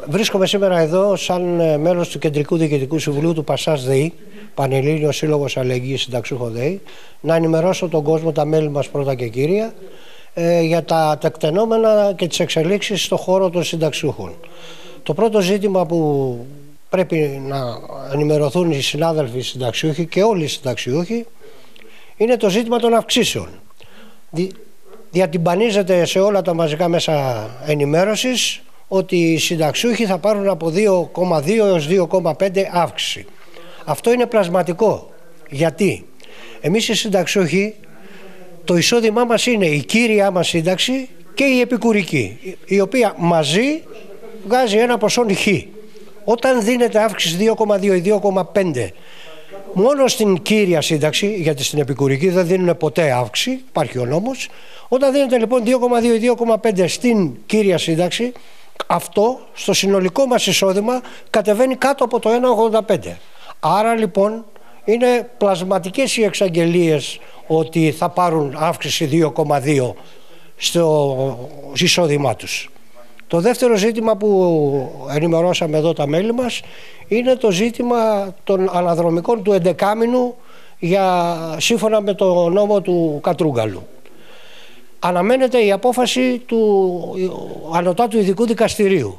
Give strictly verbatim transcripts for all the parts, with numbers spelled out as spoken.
Βρίσκομαι σήμερα εδώ σαν μέλος του Κεντρικού Διοικητικού Συμβουλίου του ΠΑΣΑΣ ΔΕΗ, Πανελλήνιος Σύλλογος Αλληλεγγύης Συνταξιούχων ΔΕΗ, να ενημερώσω τον κόσμο, τα μέλη μας πρώτα και κύρια, ε, για τα τεκτενόμενα και τις εξελίξεις στον χώρο των συνταξιούχων. Το πρώτο ζήτημα που πρέπει να ενημερωθούν οι συνάδελφοι συνταξιούχοι και όλοι οι συνταξιούχοι είναι το ζήτημα των αυξήσεων. Δι, διατυμπανίζεται σε όλα τα μαζικά μέσα ενημέρωσης ότι οι συνταξιούχοι θα πάρουν από δύο κόμμα δύο έως δύο κόμμα πέντε αύξηση. Αυτό είναι πλασματικό. Γιατί εμείς οι συνταξιούχοι, το εισόδημά μας είναι η κύρια μας σύνταξη και η επικουρική, η οποία μαζί βγάζει ένα ποσό χ. Όταν δίνεται αύξηση δύο κόμμα δύο ή δύο κόμμα πέντε μόνο στην κύρια σύνταξη, γιατί στην επικουρική δεν δίνουν ποτέ αύξηση, υπάρχει ο νόμος, όταν δίνεται λοιπόν δύο κόμμα δύο ή δύο κόμμα πέντε στην κύρια σύνταξη, αυτό στο συνολικό μας εισόδημα κατεβαίνει κάτω από το ένα κόμμα ογδόντα πέντε. Άρα λοιπόν είναι πλασματικές οι εξαγγελίες ότι θα πάρουν αύξηση δύο κόμμα δύο στο εισόδημά τους. Το δεύτερο ζήτημα που ενημερώσαμε εδώ τα μέλη μας είναι το ζήτημα των αναδρομικών του εντεκάμινου για, σύμφωνα με το νόμο του Κατρούγκαλου. Αναμένεται η απόφαση του Ανωτάτου Ειδικού Δικαστηρίου.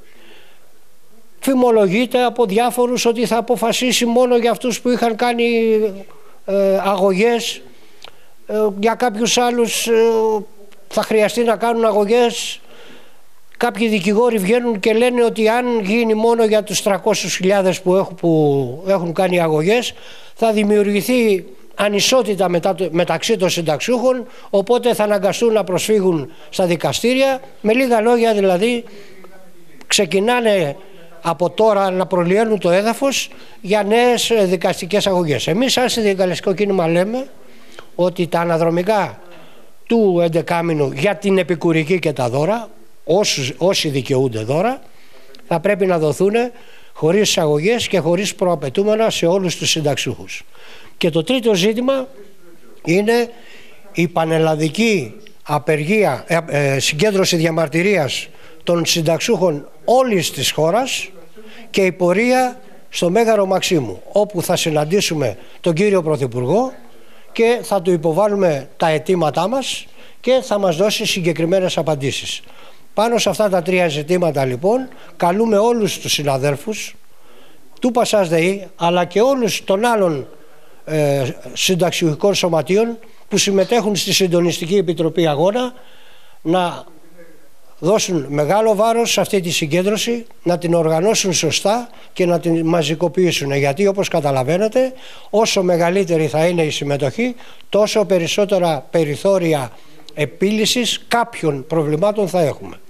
Φημολογείται από διάφορους ότι θα αποφασίσει μόνο για αυτούς που είχαν κάνει ε, αγωγές, ε, για κάποιους άλλους ε, θα χρειαστεί να κάνουν αγωγές. Κάποιοι δικηγόροι βγαίνουν και λένε ότι αν γίνει μόνο για τους τριακόσιες χιλιάδες που έχουν, που έχουν κάνει αγωγές, θα δημιουργηθεί ανισότητα μετα, μεταξύ των συνταξιούχων, οπότε θα αναγκαστούν να προσφύγουν στα δικαστήρια. Με λίγα λόγια δηλαδή ξεκινάνε από τώρα να προλυαίνουν το έδαφος για νέες δικαστικές αγωγές. Εμείς σαν συνδικαλιστικό κίνημα λέμε ότι τα αναδρομικά του εντεκάμινου για την επικουρική και τα δώρα, όσοι, όσοι δικαιούνται δώρα, θα πρέπει να δοθούν χωρίς αγωγές και χωρίς προαπαιτούμενα σε όλους τους συνταξιούχους. Και το τρίτο ζήτημα είναι η πανελλαδική απεργία, ε, ε, συγκέντρωση διαμαρτυρίας των συνταξιούχων όλης της χώρας και η πορεία στο Μέγαρο Μαξίμου, όπου θα συναντήσουμε τον κύριο Πρωθυπουργό και θα του υποβάλουμε τα αιτήματά μας και θα μας δώσει συγκεκριμένες απαντήσεις. Πάνω σε αυτά τα τρία ζητήματα λοιπόν καλούμε όλους τους συναδέλφους του ΠΑΣΑΣ ΔΕΗ αλλά και όλους των άλλων ε, συνταξιούχικών σωματείων που συμμετέχουν στη Συντονιστική Επιτροπή Αγώνα να δώσουν μεγάλο βάρος σε αυτή τη συγκέντρωση, να την οργανώσουν σωστά και να την μαζικοποιήσουν. Γιατί όπως καταλαβαίνετε, όσο μεγαλύτερη θα είναι η συμμετοχή, τόσο περισσότερα περιθώρια επίλυσης κάποιων προβλημάτων θα έχουμε.